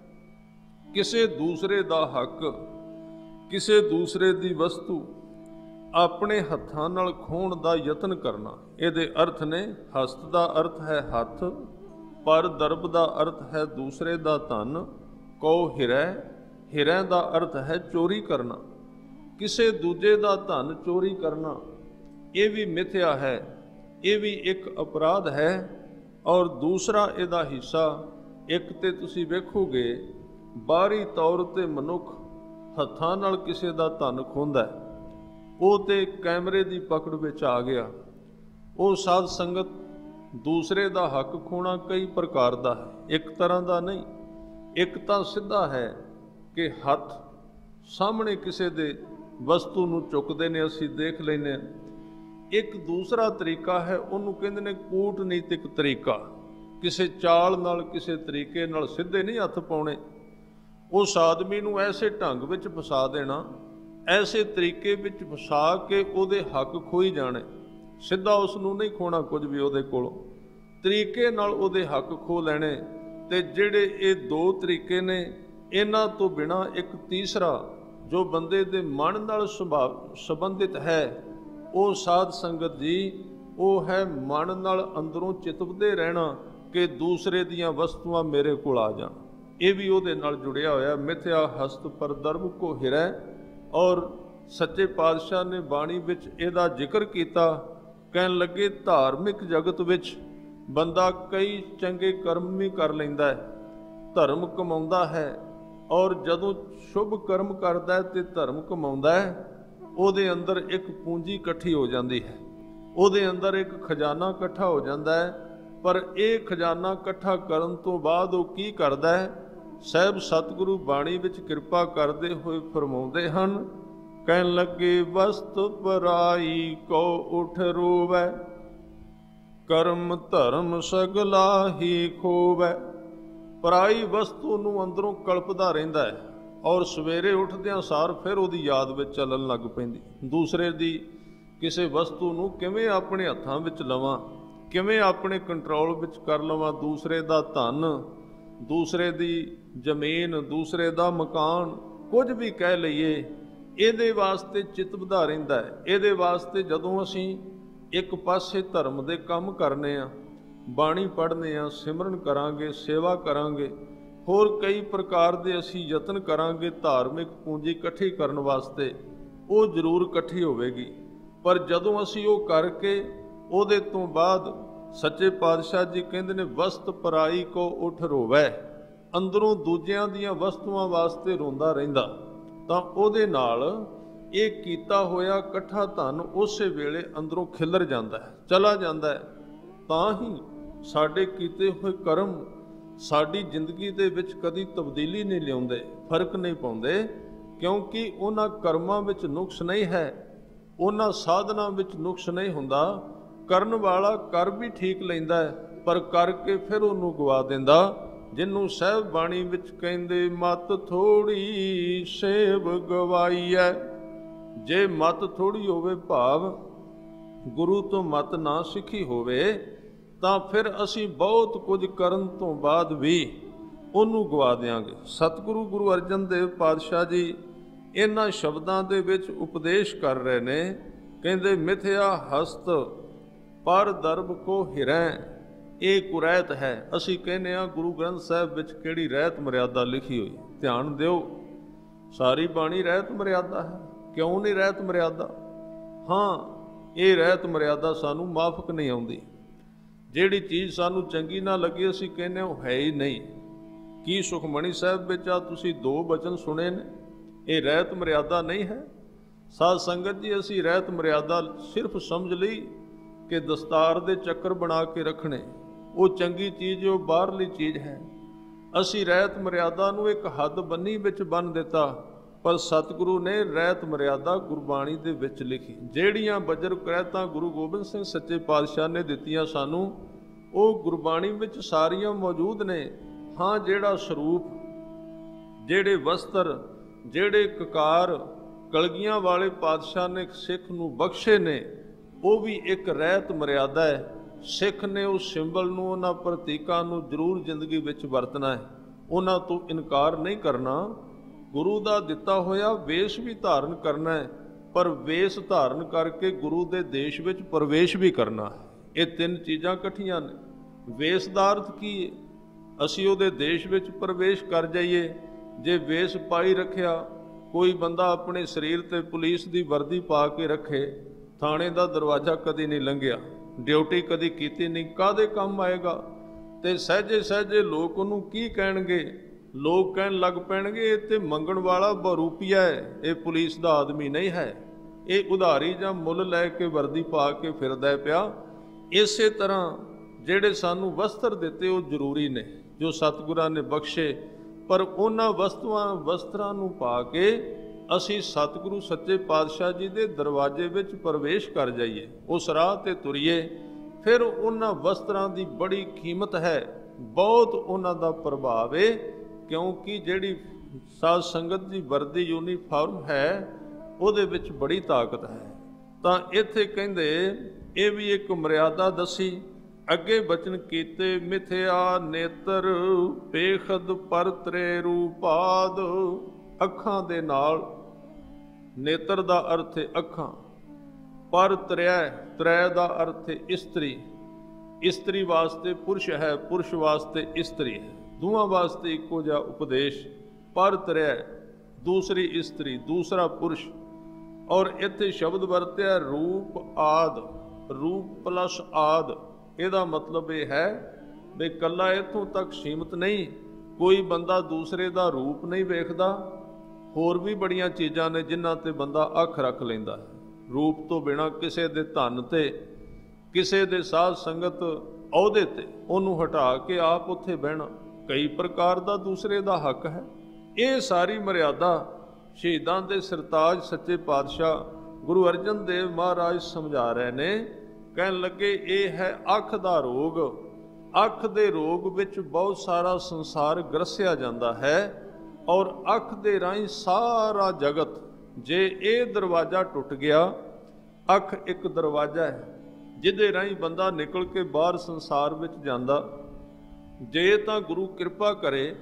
S1: ਕਿਸੇ ਦੂਸਰੇ ਦਾ ਹੱਕ, ਕਿਸੇ ਦੂਸਰੇ ਦੀ ਵਸਤੂ ਆਪਣੇ ਹੱਥਾਂ ਨਾਲ ਖੋਹਣ ਦਾ ਯਤਨ ਕਰਨਾ, ਇਹਦੇ ਅਰਥ ਨੇ। ਹਸਤ ਦਾ ਅਰਥ ਹੈ ਹੱਥ, ਪਰ ਦਰਬ ਦਾ ਅਰਥ ਹੈ ਦੂਸਰੇ ਦਾ ਧਨ, ਕਉ ਹਿਰੈ, ਹਿਰੈ ਦਾ ਅਰਥ ਹੈ ਚੋਰੀ ਕਰਨਾ। ਕਿਸੇ ਦੂਜੇ ਦਾ ਧਨ ਚੋਰੀ ਕਰਨਾ ਇਹ ਵੀ ਮਿਥਿਆ ਹੈ, ਇਹ ਵੀ ਇੱਕ ਅਪਰਾਧ ਹੈ। ਔਰ ਦੂਸਰਾ ਇਹਦਾ ਹਿੱਸਾ, ਇੱਕ ਤੇ ਤੁਸੀਂ ਵੇਖੋਗੇ ਬਾਹਰੀ ਤੌਰ ਤੇ ਮਨੁੱਖ ਹੱਥਾਂ ਨਾਲ ਕਿਸੇ ਦਾ ਧਨ ਖੋਹਦਾ, ਉਹ ਤੇ ਕੈਮਰੇ ਦੀ ਪਕੜ ਵਿੱਚ ਆ ਗਿਆ। ਉਹ ਸਾਧ ਸੰਗਤ ਦੂਸਰੇ ਦਾ ਹੱਕ ਖੋਣਾ ਕਈ ਪ੍ਰਕਾਰ ਦਾ ਹੈ, ਇੱਕ ਤਰ੍ਹਾਂ ਦਾ ਨਹੀਂ। ਇੱਕ ਤਾਂ ਸਿੱਧਾ ਹੈ ਕਿ ਹੱਥ ਸਾਹਮਣੇ ਕਿਸੇ ਦੇ ਵਸਤੂ ਨੂੰ ਚੁੱਕਦੇ ਨੇ, ਅਸੀਂ ਦੇਖ ਲੈਂਦੇ ਹਾਂ। ਇੱਕ ਦੂਸਰਾ ਤਰੀਕਾ ਹੈ, ਉਹਨੂੰ ਕਹਿੰਦੇ ਨੇ ਕੂਟਨੀਤਿਕ ਤਰੀਕਾ। ਕਿਸੇ ਚਾਲ ਨਾਲ, ਕਿਸੇ ਤਰੀਕੇ ਨਾਲ ਸਿੱਧੇ ਨਹੀਂ ਹੱਥ ਪਾਉਣੇ, ਉਸ ਆਦਮੀ ਨੂੰ ਐਸੇ ਢੰਗ ਵਿੱਚ ਫਸਾ ਦੇਣਾ, ਐਸੇ ਤਰੀਕੇ ਵਿੱਚ ਫਸਾ ਕੇ ਉਹਦੇ ਹੱਕ ਖੋਈ ਜਾਣੇ। ਸਿੱਧਾ ਉਸ ਨੂੰ ਨਹੀਂ ਖੋਣਾ ਕੁਝ ਵੀ ਉਹਦੇ ਕੋਲੋਂ, ਤਰੀਕੇ ਨਾਲ ਉਹਦੇ ਹੱਕ ਖੋਹ ਲੈਣੇ। ਤੇ ਜਿਹੜੇ ਇਹ ਦੋ ਤਰੀਕੇ ਨੇ, ਇਹਨਾਂ ਤੋਂ ਬਿਨਾਂ ਇੱਕ ਤੀਸਰਾ ਜੋ ਬੰਦੇ ਦੇ ਮਨ ਨਾਲ ਸੰਬੰਧਿਤ ਹੈ, ਉਹ ਸਾਧ ਸੰਗਤ ਜੀ ਉਹ ਹੈ ਮਨ ਨਾਲ ਅੰਦਰੋਂ ਚਿਤਵਦੇ ਰਹਿਣਾ ਕਿ ਦੂਸਰੇ ਦੀਆਂ ਵਸਤੂਆਂ ਮੇਰੇ ਕੋਲ ਆ ਜਾਣ। ਇਹ ਵੀ ਉਹਦੇ ਨਾਲ ਜੁੜਿਆ ਹੋਇਆ। ਮਿਥਿਆ ਹਸਤ ਪਰ ਦਰਬ ਕੋ ਹਿਰੈ, ਔਰ ਸੱਚੇ ਪਾਤਸ਼ਾਹ ਨੇ ਬਾਣੀ ਵਿੱਚ ਇਹਦਾ ਜ਼ਿਕਰ ਕੀਤਾ। ਕਹਿਣ ਲੱਗੇ ਧਾਰਮਿਕ ਜਗਤ ਵਿੱਚ ਬੰਦਾ ਕਈ ਚੰਗੇ ਕਰਮ ਵੀ ਕਰ ਲੈਂਦਾ ਹੈ, ਧਰਮ ਕਮਾਉਂਦਾ ਹੈ, ਔਰ ਜਦੋਂ ਸ਼ੁਭ ਕਰਮ ਕਰਦਾ ਹੈ ਤੇ ਧਰਮ ਕਮਾਉਂਦਾ ਹੈ, ਉਹਦੇ ਅੰਦਰ ਇੱਕ ਪੂੰਜੀ ਇਕੱਠੀ ਹੋ ਜਾਂਦੀ ਹੈ, ਉਹਦੇ ਅੰਦਰ ਇੱਕ ਖਜ਼ਾਨਾ ਇਕੱਠਾ ਹੋ ਜਾਂਦਾ ਹੈ। ਪਰ ਇਹ ਖਜ਼ਾਨਾ ਇਕੱਠਾ ਕਰਨ ਤੋਂ ਬਾਅਦ ਉਹ ਕੀ ਕਰਦਾ ਹੈ? ਸਾਹਿਬ ਸਤਿਗੁਰੂ ਬਾਣੀ ਵਿੱਚ ਕਿਰਪਾ ਕਰਦੇ ਹੋਏ ਫਰਮਾਉਂਦੇ ਹਨ, ਕਹਿਣ ਲੱਗੇ ਵਸਤ ਪਰਾਈ ਕੋ ਉਠ ਰੋਵੈ, ਕਰਮ ਧਰਮ ਸਗਲਾ ਹੀ ਖੋਵੈ। ਪਰਾਈ ਵਸਤੂ ਨੂੰ ਅੰਦਰੋਂ ਕਲਪਦਾ ਰਹਿੰਦਾ ਹੈ, ਔਰ ਸਵੇਰੇ ਉੱਠਦਿਆਂ ਸਾਰ ਫਿਰ ਉਹਦੀ ਯਾਦ ਵਿੱਚ ਚੱਲਣ ਲੱਗ ਪੈਂਦੀ। ਦੂਸਰੇ ਦੀ ਕਿਸੇ ਵਸਤੂ ਨੂੰ ਕਿਵੇਂ ਆਪਣੇ ਹੱਥਾਂ ਵਿੱਚ ਲਵਾਂ, ਕਿਵੇਂ ਆਪਣੇ ਕੰਟਰੋਲ ਵਿੱਚ ਕਰ ਲਵਾਂ। ਦੂਸਰੇ ਦਾ ਧਨ, ਦੂਸਰੇ ਦੀ ਜ਼ਮੀਨ, ਦੂਸਰੇ ਦਾ ਮਕਾਨ, ਕੁਝ ਵੀ ਕਹਿ ਲਈਏ, ਇਹਦੇ ਵਾਸਤੇ ਚਿੱਤ ਵਧਾ ਰਹਿੰਦਾ ਹੈ। ਇਹਦੇ ਵਾਸਤੇ ਜਦੋਂ ਅਸੀਂ ਇੱਕ ਪਾਸੇ ਧਰਮ ਦੇ ਕੰਮ ਕਰਨੇ ਆ, ਬਾਣੀ ਪੜ੍ਹਨੇ ਆ, ਸਿਮਰਨ ਕਰਾਂਗੇ, ਸੇਵਾ ਕਰਾਂਗੇ, ਹੋਰ ਕਈ ਪ੍ਰਕਾਰ ਦੇ ਅਸੀਂ ਯਤਨ ਕਰਾਂਗੇ ਧਾਰਮਿਕ ਪੂੰਜੀ ਇਕੱਠੀ ਕਰਨ ਵਾਸਤੇ, ਉਹ ਜ਼ਰੂਰ ਇਕੱਠੀ ਹੋਵੇਗੀ। ਪਰ ਜਦੋਂ ਅਸੀਂ ਉਹ ਕਰਕੇ ਉਹਦੇ ਤੋਂ ਬਾਅਦ ਸੱਚੇ ਪਾਤਸ਼ਾਹ ਜੀ ਕਹਿੰਦੇ ਨੇ ਵਸਤ ਪਰਾਈ ਕੋ ਉਠ ਰੋਵੈ, ਅੰਦਰੋਂ ਦੂਜਿਆਂ ਦੀਆਂ ਵਸਤੂਆਂ ਵਾਸਤੇ ਰੋਂਦਾ ਰਹਿੰਦਾ, ਤਾਂ ਉਹਦੇ ਨਾਲ ਇਹ ਕੀਤਾ ਹੋਇਆ ਇਕੱਠਾ ਧਨ ਉਸੇ ਵੇਲੇ ਅੰਦਰੋਂ ਖਿਲਰ ਜਾਂਦਾ ਹੈ, ਚਲਾ ਜਾਂਦਾ ਹੈ। ਤਾਂ ਹੀ ਸਾਡੇ ਕੀਤੇ ਹੋਏ ਕਰਮ ਸਾਡੀ ਜ਼ਿੰਦਗੀ ਦੇ ਵਿੱਚ ਕਦੀ ਤਬਦੀਲੀ ਨਹੀਂ ਲਿਆਉਂਦੇ, ਫਰਕ ਨਹੀਂ ਪਾਉਂਦੇ, ਕਿਉਂਕਿ ਉਹਨਾਂ ਕਰਮਾਂ ਵਿੱਚ ਨੁਕਸ ਨਹੀਂ ਹੈ, ਉਹਨਾਂ ਸਾਧਨਾ ਵਿੱਚ ਨੁਕਸ ਨਹੀਂ ਹੁੰਦਾ। ਕਰਨ ਵਾਲਾ ਕਰ ਵੀ ਠੀਕ ਲੈਂਦਾ ਹੈ, ਪਰ ਕਰਕੇ ਫਿਰ ਉਹਨੂੰ ਗਵਾ ਦਿੰਦਾ। ਜਿਹਨੂੰ ਸਾਹਿਬ ਬਾਣੀ ਵਿੱਚ ਕਹਿੰਦੇ ਮਤ ਥੋੜੀ ਸੇਵ ਗਵਾਈਐ। ਜੇ ਮਤ ਥੋੜੀ ਹੋਵੇ, ਭਾਵ ਗੁਰੂ ਤੋਂ ਮਤ ਨਾ ਸਿੱਖੀ ਹੋਵੇ, ਤਾਂ ਫਿਰ ਅਸੀਂ ਬਹੁਤ ਕੁਝ ਕਰਨ ਤੋਂ ਬਾਅਦ ਵੀ ਉਹਨੂੰ ਗਵਾ ਦਿਆਂਗੇ। ਸਤਿਗੁਰੂ ਗੁਰੂ ਅਰਜਨ ਦੇਵ ਪਾਤਸ਼ਾਹ ਜੀ ਇਹਨਾਂ ਸ਼ਬਦਾਂ ਦੇ ਵਿੱਚ ਉਪਦੇਸ਼ ਕਰ ਰਹੇ ਨੇ, ਕਹਿੰਦੇ ਮਿਥਿਆ ਹਸਤ ਪਰ ਦਰਬ ਕੋ ਹਿਰੈ, ਇਹ ਕੁਰੈਤ ਹੈ। ਅਸੀਂ ਕਹਿੰਦੇ ਹਾਂ ਗੁਰੂ ਗ੍ਰੰਥ ਸਾਹਿਬ ਵਿੱਚ ਕਿਹੜੀ ਰਹਿਤ ਮਰਿਆਦਾ ਲਿਖੀ ਹੋਈ, ਧਿਆਨ ਦਿਓ, ਸਾਰੀ ਬਾਣੀ ਰਹਿਤ ਮਰਿਆਦਾ ਹੈ। ਕਿਉਂ ਨਹੀਂ ਰਹਿਤ ਮਰਿਆਦਾ? ਹਾਂ, ਇਹ ਰਹਿਤ ਮਰਿਆਦਾ ਸਾਨੂੰ ਮਾਫਕ ਨਹੀਂ ਆਉਂਦੀ। ਜਿਹੜੀ ਚੀਜ਼ ਸਾਨੂੰ ਚੰਗੀ ਨਾ ਲੱਗੇ ਅਸੀਂ ਕਹਿੰਦੇ ਉਹ ਹੈ ਹੀ ਨਹੀਂ। ਕੀ ਸੁਖਮਣੀ ਸਾਹਿਬ ਵਿੱਚ ਆ ਤੁਸੀਂ 2 ਬਚਨ ਸੁਣੇ ਨੇ, ਇਹ ਰਹਿਤ ਮਰਿਆਦਾ ਨਹੀਂ ਹੈ। ਸਾਧ ਸੰਗਤ ਜੀ, ਅਸੀਂ ਰਹਿਤ ਮਰਿਆਦਾ ਸਿਰਫ ਸਮਝ ਲਈ ਕਿ ਦਸਤਾਰ ਦੇ ਚੱਕਰ ਬਣਾ ਕੇ ਰੱਖਣੇ, ਉਹ ਚੰਗੀ ਚੀਜ਼, ਉਹ ਬਾਹਰਲੀ ਚੀਜ਼ ਹੈ। ਅਸੀਂ ਰਹਿਤ ਮਰਿਆਦਾ ਨੂੰ ਇੱਕ ਹੱਦ ਬੰਨੀ ਵਿੱਚ ਬੰਨ੍ਹ ਦਿੱਤਾ, ਪਰ ਸਤਿਗੁਰੂ ਨੇ ਰਹਿਤ ਮਰਿਆਦਾ ਗੁਰਬਾਣੀ ਦੇ ਵਿੱਚ ਲਿਖੀ। ਜਿਹੜੀਆਂ ਬਜਰ ਕਰੈਤਾਂ ਗੁਰੂ ਗੋਬਿੰਦ ਸਿੰਘ ਸੱਚੇ ਪਾਤਸ਼ਾਹ ਨੇ ਦਿੱਤੀਆਂ ਸਾਨੂੰ, ਉਹ ਗੁਰਬਾਣੀ ਵਿੱਚ ਸਾਰੀਆਂ ਮੌਜੂਦ ਨੇ। ਹਾਂ, ਜਿਹੜਾ ਸਰੂਪ, ਜਿਹੜੇ ਵਸਤਰ, ਜਿਹੜੇ ਕਕਾਰ ਕਲਗੀਆਂ ਵਾਲੇ ਪਾਤਸ਼ਾਹ ਨੇ ਸਿੱਖ ਨੂੰ ਬਖਸ਼ੇ ਨੇ, ਉਹ ਵੀ ਇੱਕ ਰਹਿਤ ਮਰਿਆਦਾ ਹੈ। ਸਿੱਖ ਨੇ ਉਸ ਸਿੰਬਲ ਨੂੰ, ਉਹਨਾਂ ਪ੍ਰਤੀਕਾਂ ਨੂੰ ਜ਼ਰੂਰ ਜ਼ਿੰਦਗੀ ਵਿੱਚ ਵਰਤਣਾ ਹੈ, ਉਹਨਾਂ ਤੋਂ ਇਨਕਾਰ ਨਹੀਂ ਕਰਨਾ। ਗੁਰੂ ਦਾ ਦਿੱਤਾ ਹੋਇਆ ਵੇਸ਼ ਵੀ ਧਾਰਨ ਕਰਨਾ ਹੈ, ਪਰ ਵੇਸ਼ ਧਾਰਨ ਕਰਕੇ ਗੁਰੂ ਦੇ ਦੇਸ਼ ਵਿੱਚ ਪ੍ਰਵੇਸ਼ ਵੀ ਕਰਨਾ ਹੈ। ਇਹ 3 ਚੀਜ਼ਾਂ ਇਕੱਠੀਆਂ ਨੇ। ਵੇਸ਼ ਦਾ ਅਰਥ ਕੀ ਹੈ? ਅਸੀਂ ਉਹਦੇ ਦੇਸ਼ ਵਿੱਚ ਪ੍ਰਵੇਸ਼ ਕਰ ਜਾਈਏ। ਜੇ ਵੇਸ਼ ਪਾਈ ਰੱਖਿਆ, ਕੋਈ ਬੰਦਾ ਆਪਣੇ ਸਰੀਰ ਤੇ ਪੁਲਿਸ ਦੀ ਵਰਦੀ ਪਾ ਕੇ ਰੱਖੇ, ਥਾਣੇ ਦਾ ਦਰਵਾਜ਼ਾ ਕਦੀ ਨਹੀਂ ਲੰਘਿਆ, ਡਿਊਟੀ ਕਦੀ ਕੀਤੀ ਨਹੀਂ, ਕਾਹਦੇ ਕੰਮ ਆਏਗਾ? ਤੇ ਸਹਿਜੇ ਸਹਿਜੇ ਲੋਕ ਉਹਨੂੰ ਕੀ ਕਹਿਣਗੇ? ਲੋਕ ਕਹਿਣ ਲੱਗ ਪੈਣਗੇ ਇਹ ਤੇ ਮੰਗਣ ਵਾਲਾ ਬਰੂਪੀਆ ਹੈ, ਇਹ ਪੁਲਿਸ ਦਾ ਆਦਮੀ ਨਹੀਂ ਹੈ, ਇਹ ਉਧਾਰੀ ਜਾਂ ਮੁੱਲ ਲੈ ਕੇ ਵਰਦੀ ਪਾ ਕੇ ਫਿਰਦਾ ਪਿਆ। ਇਸੇ ਤਰ੍ਹਾਂ ਜਿਹੜੇ ਸਾਨੂੰ ਵਸਤਰ ਦਿੱਤੇ ਉਹ ਜ਼ਰੂਰੀ ਨੇ, ਜੋ ਸਤਿਗੁਰਾਂ ਨੇ ਬਖਸ਼ੇ, ਪਰ ਉਹਨਾਂ ਵਸਤਰਾਂ ਨੂੰ ਪਾ ਕੇ ਅਸੀਂ ਸਤਿਗੁਰੂ ਸੱਚੇ ਪਾਤਸ਼ਾਹ ਜੀ ਦੇ ਦਰਵਾਜ਼ੇ ਵਿੱਚ ਪ੍ਰਵੇਸ਼ ਕਰ ਜਾਈਏ, ਉਸ ਰਾਹ ਤੇ ਤੁਰੀਏ। ਫਿਰ ਉਹਨਾਂ ਵਸਤਰਾਂ ਦੀ ਬੜੀ ਕੀਮਤ ਹੈ, ਬਹੁਤ ਉਹਨਾਂ ਦਾ ਪ੍ਰਭਾਵ ਹੈ, ਕਿਉਂਕਿ ਜਿਹੜੀ ਸਾਧ ਸੰਗਤ ਦੀ ਵਰਦੀ ਯੂਨੀਫਾਰਮ ਹੈ, ਉਹਦੇ ਵਿੱਚ ਬੜੀ ਤਾਕਤ ਹੈ। ਤਾਂ ਇੱਥੇ ਕਹਿੰਦੇ ਇਹ ਵੀ ਇੱਕ ਮਰਿਆਦਾ ਦੱਸੀ। ਅੱਗੇ ਬਚਨ ਕੀਤੇ ਮਿਥਿਆ ਨੇਤਰ ਪੇਖਦ ਪਰਤਰੇ ਰੂਪਾਦ। ਅੱਖਾਂ ਦੇ ਨਾਲ, ਨੇਤਰ ਦਾ ਅਰਥ ਹੈ ਅੱਖਾਂ, ਪਰ ਤ੍ਰੈ, ਤ੍ਰੈ ਦਾ ਅਰਥ ਹੈ ਇਸਤਰੀ। ਇਸਤਰੀ ਵਾਸਤੇ ਪੁਰਸ਼ ਹੈ, ਪੁਰਸ਼ ਵਾਸਤੇ ਇਸਤਰੀ ਹੈ, ਦੋਵਾਂ ਵਾਸਤੇ ਇੱਕੋ ਜਿਹਾ ਉਪਦੇਸ਼। ਪਰ ਤ੍ਰੈ, ਦੂਸਰੀ ਇਸਤਰੀ, ਦੂਸਰਾ ਪੁਰਸ਼। ਔਰ ਇੱਥੇ ਸ਼ਬਦ ਵਰਤਿਆ ਰੂਪ ਆਦ, ਰੂਪ ਪਲਸ ਆਦ। ਇਹਦਾ ਮਤਲਬ ਇਹ ਹੈ ਵੀ ਇਕੱਲਾ ਇੱਥੋਂ ਤੱਕ ਸੀਮਤ ਨਹੀਂ, ਕੋਈ ਬੰਦਾ ਦੂਸਰੇ ਦਾ ਰੂਪ ਨਹੀਂ ਵੇਖਦਾ, ਹੋਰ ਵੀ ਬੜੀਆਂ ਚੀਜ਼ਾਂ ਨੇ ਜਿਨ੍ਹਾਂ ਤੇ ਬੰਦਾ ਅੱਖ ਰੱਖ ਲੈਂਦਾ ਹੈ। ਰੂਪ ਤੋਂ ਬਿਨਾਂ ਕਿਸੇ ਦੇ ਧਨ ਤੇ, ਕਿਸੇ ਦੇ ਸਾਧ ਸੰਗਤ ਅਹੁਦੇ ਤੇ ਉਹਨੂੰ ਹਟਾ ਕੇ ਆਪ ਉੱਥੇ ਬਹਿਣਾ, ਕਈ ਪ੍ਰਕਾਰ ਦਾ ਦੂਸਰੇ ਦਾ ਹੱਕ ਹੈ। ਇਹ ਸਾਰੀ ਮਰਿਆਦਾ ਸ਼ਹੀਦਾਂ ਦੇ ਸਰਤਾਜ ਸੱਚੇ ਪਾਤਸ਼ਾਹ ਗੁਰੂ ਅਰਜਨ ਦੇਵ ਮਹਾਰਾਜ ਸਮਝਾ ਰਹੇ ਨੇ। ਕਹਿਣ ਲੱਗੇ ਇਹ ਹੈ ਅੱਖ ਦਾ ਰੋਗ। ਅੱਖ ਦੇ ਰੋਗ ਵਿੱਚ ਬਹੁਤ ਸਾਰਾ ਸੰਸਾਰ ਗ੍ਰਸਿਆ ਜਾਂਦਾ ਹੈ, ਔਰ ਅੱਖ ਦੇ ਰਾਹੀਂ ਸਾਰਾ ਜਗਤ, ਜੇ ਇਹ ਦਰਵਾਜ਼ਾ ਟੁੱਟ ਗਿਆ, ਅੱਖ ਇੱਕ ਦਰਵਾਜ਼ਾ ਹੈ ਜਿਹਦੇ ਰਾਹੀਂ ਬੰਦਾ ਨਿਕਲ ਕੇ ਬਾਹਰ ਸੰਸਾਰ ਵਿੱਚ ਜਾਂਦਾ। ਜੇ ਤਾਂ ਗੁਰੂ ਕਿਰਪਾ ਕਰੇ,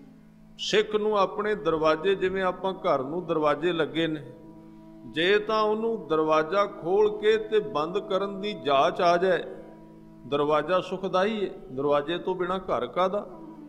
S1: ਸਿੱਖ ਨੂੰ ਆਪਣੇ ਦਰਵਾਜ਼ੇ, ਜਿਵੇਂ ਆਪਾਂ ਘਰ ਨੂੰ ਦਰਵਾਜ਼ੇ ਲੱਗੇ ਨੇ, ਜੇ ਤਾਂ ਉਹਨੂੰ ਦਰਵਾਜ਼ਾ ਖੋਲ ਕੇ ਤੇ ਬੰਦ ਕਰਨ ਦੀ ਜਾਚ ਆ ਜਾਏ, ਦਰਵਾਜ਼ਾ ਸੁਖਦਾਈ ਹੈ। ਦਰਵਾਜ਼ੇ ਤੋਂ ਬਿਨਾਂ ਘਰ ਕਾਹਦਾ?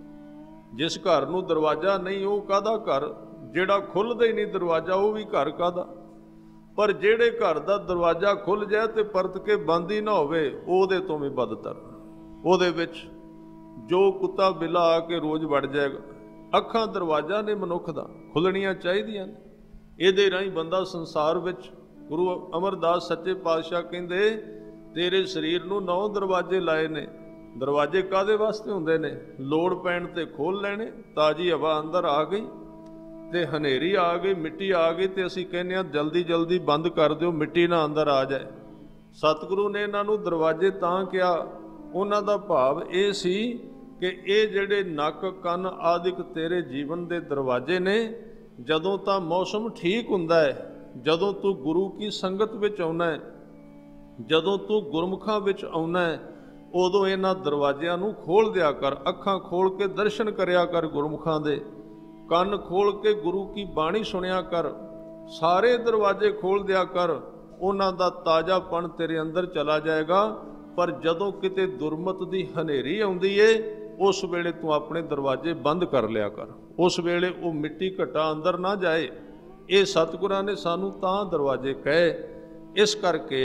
S1: ਜਿਸ ਘਰ ਨੂੰ ਦਰਵਾਜ਼ਾ ਨਹੀਂ ਉਹ ਕਾਹਦਾ ਘਰ? ਜਿਹੜਾ ਖੁੱਲ੍ਹਦਾ ਹੀ ਨਹੀਂ ਦਰਵਾਜ਼ਾ ਉਹ ਵੀ ਘਰ ਕਾਹਦਾ? ਪਰ ਜਿਹੜੇ ਘਰ ਦਾ ਦਰਵਾਜ਼ਾ ਖੁੱਲ੍ਹ ਜਾਏ ਤੇ ਪਰਤ ਕੇ ਬੰਦ ਹੀ ਨਾ ਹੋਵੇ, ਉਹਦੇ ਤੋਂ ਵੀ ਬਦਤਰ। ਉਹਦੇ ਵਿੱਚ ਜੋ ਕੁੱਤਾ ਬਿੱਲਾ ਆ ਕੇ ਰੋਜ਼ ਵੜ ਜਾਏਗਾ। ਅੱਖਾਂ ਦਰਵਾਜ਼ਾ ਨੇ ਮਨੁੱਖ ਦਾ, ਖੁੱਲ੍ਹਣੀਆਂ ਚਾਹੀਦੀਆਂ ਨੇ। ਇਹਦੇ ਰਾਹੀਂ ਬੰਦਾ ਸੰਸਾਰ ਵਿੱਚ, ਗੁਰੂ ਅਮਰਦਾਸ ਸੱਚੇ ਪਾਤਸ਼ਾਹ ਕਹਿੰਦੇ ਤੇਰੇ ਸਰੀਰ ਨੂੰ 9 ਦਰਵਾਜ਼ੇ ਲਾਏ ਨੇ। ਦਰਵਾਜ਼ੇ ਕਾਹਦੇ ਵਾਸਤੇ ਹੁੰਦੇ ਨੇ? ਲੋੜ ਪੈਣ ਤੇ ਖੋਲ੍ਹ ਲੈਣੇ। ਤਾਜ਼ੀ ਹਵਾ ਅੰਦਰ ਆ ਗਈ ਤੇ ਹਨੇਰੀ ਆ ਗਈ, ਮਿੱਟੀ ਆ ਗਈ, ਤੇ ਅਸੀਂ ਕਹਿੰਦੇ ਹਾਂ ਜਲਦੀ ਜਲਦੀ ਬੰਦ ਕਰ ਦਿਓ, ਮਿੱਟੀ ਨਾ ਅੰਦਰ ਆ ਜਾਏ। ਸਤਿਗੁਰੂ ਨੇ ਇਹਨਾਂ ਨੂੰ ਦਰਵਾਜ਼ੇ ਤਾਂ ਕਿਹਾ, ਉਹਨਾਂ ਦਾ ਭਾਵ ਇਹ ਸੀ ਕਿ ਇਹ ਜਿਹੜੇ ਨੱਕ, ਕੰਨ ਆਦਿਕ ਤੇਰੇ ਜੀਵਨ ਦੇ ਦਰਵਾਜ਼ੇ ਨੇ, ਜਦੋਂ ਤਾਂ ਮੌਸਮ ਠੀਕ ਹੁੰਦਾ ਹੈ, ਜਦੋਂ ਤੂੰ ਗੁਰੂ ਕੀ ਸੰਗਤ ਵਿੱਚ ਆਉਣਾ ਹੈ, ਜਦੋਂ ਤੂੰ ਗੁਰਮੁਖਾਂ ਵਿੱਚ ਆਉਣਾ ਹੈ, ਉਦੋਂ ਇਹਨਾਂ ਦਰਵਾਜ਼ਿਆਂ ਨੂੰ ਖੋਲ੍ਹ ਦਿਆ ਕਰ। ਅੱਖਾਂ ਖੋਲ੍ਹ ਕੇ ਦਰਸ਼ਨ ਕਰਿਆ ਕਰ ਗੁਰਮੁਖਾਂ ਦੇ, ਕੰਨ ਖੋਲ੍ਹ ਕੇ ਗੁਰੂ ਕੀ ਬਾਣੀ ਸੁਣਿਆ ਕਰ, ਸਾਰੇ ਦਰਵਾਜ਼ੇ ਖੋਲ੍ਹ ਦਿਆ ਕਰ। ਉਹਨਾਂ ਦਾ ਤਾਜ਼ਾਪਣ ਤੇਰੇ ਅੰਦਰ ਚਲਾ ਜਾਏਗਾ। ਪਰ ਜਦੋਂ ਕਿਤੇ ਦੁਰਮਤ ਦੀ ਹਨੇਰੀ ਆਉਂਦੀ ਏ, ਉਸ ਵੇਲੇ ਤੂੰ ਆਪਣੇ ਦਰਵਾਜ਼ੇ ਬੰਦ ਕਰ ਲਿਆ ਕਰ। ਉਸ ਵੇਲੇ ਉਹ ਮਿੱਟੀ ਘਟਾ ਅੰਦਰ ਨਾ ਜਾਏ। ਇਹ ਸਤਿਗੁਰਾਂ ਨੇ ਸਾਨੂੰ ਤਾਂ ਦਰਵਾਜ਼ੇ ਕਹੇ। ਇਸ ਕਰਕੇ